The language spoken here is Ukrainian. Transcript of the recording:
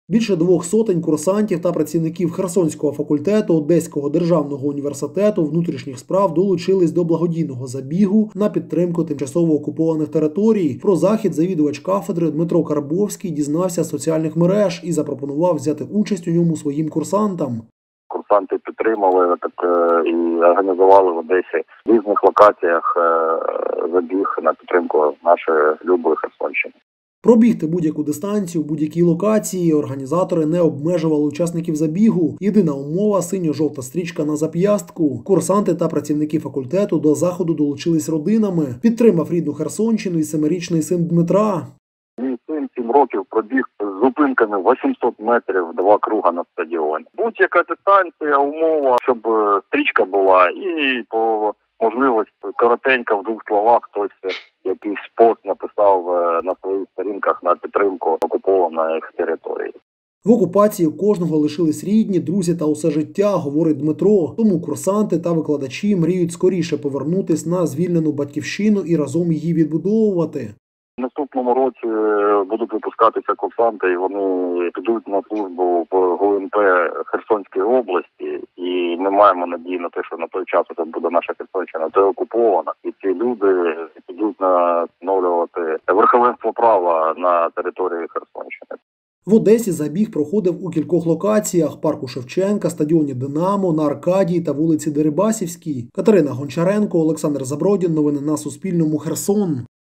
Більше 200 курсантів та працівників Херсонського факультету Одеського державного університету внутрішніх справ долучились до благодійного забігу на підтримку тимчасово окупованих територій. Про захід завідувач кафедри Дмитро Карбовський дізнався з соціальних мереж і запропонував взяти участь у ньому своїм курсантам. Курсанти підтримали і організували в Одесі в різних локаціях забіг на підтримку нашої любої Херсонщини. Пробігти будь-яку дистанцію, будь-якій локації організатори не обмежували учасників забігу. Єдина умова – синьо-жовта стрічка на зап'ястку. Курсанти та працівники факультету до заходу долучились родинами. Підтримав рідну Херсонщину і 7-річний син Дмитра. Мій син 7 років пробіг з зупинками 800 метрів 2 круга на стадіоні. Будь-яка дистанція, умова, щоб стрічка була і по можливості коротенько в 2 словах хтось якийсь пост написав на своїх сторінках на підтримку окупованих територій. В окупації у кожного лишились рідні, друзі та усе життя, говорить Дмитро. Тому курсанти та викладачі мріють скоріше повернутись на звільнену батьківщину і разом її відбудовувати. В наступному році будуть випускатися курсанти, і вони підуть на службу в ГУНП Херсонської області. І ми маємо надію на те, що на той час це буде наша Херсонщина деокупована. І ці люди підуть встановлювати верховенство права на території Херсонщини. В Одесі забіг проходив у кількох локаціях – парку Шевченка, стадіоні «Динамо», на Аркадії та вулиці Дерибасівській. Катерина Гончаренко, Олександр Забродін. Новини на Суспільному. Херсон.